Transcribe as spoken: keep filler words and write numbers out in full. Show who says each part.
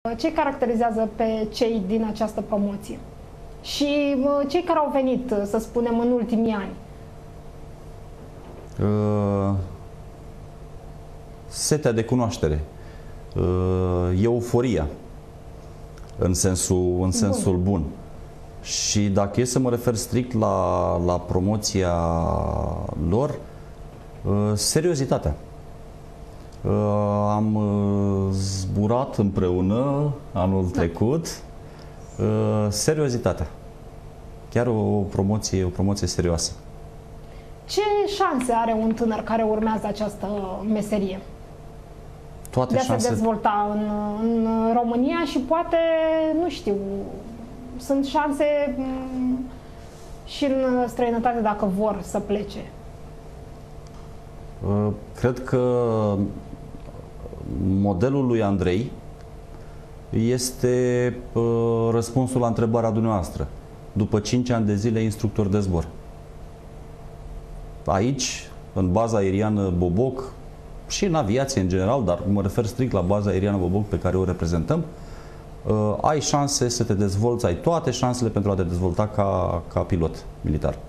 Speaker 1: Ce caracterizează pe cei din această promoție? Și cei care au venit, să spunem, în ultimii ani?
Speaker 2: Uh, setea de cunoaștere, uh, euforia, în sensul, în sensul bun. bun. Și dacă e să mă refer strict la, la promoția lor, uh, seriozitatea. Uh, am uh, zburat împreună anul da. trecut, uh, seriozitatea. Chiar o promoție, o promoție serioasă.
Speaker 1: Ce șanse are un tânăr care urmează această meserie?
Speaker 2: Toate
Speaker 1: de a
Speaker 2: șanse...
Speaker 1: se dezvolta în, în România și poate, nu știu, sunt șanse și în străinătate dacă vor să plece.
Speaker 2: Cred că modelul lui Andrei este răspunsul la întrebarea dumneavoastră. După cinci ani de zile, instructor de zbor. Aici, în baza aeriană Boboc și în aviație în general, dar mă refer strict la baza aeriană Boboc pe care o reprezentăm, ai șanse să te dezvolți, ai toate șansele pentru a te dezvolta ca, ca pilot militar.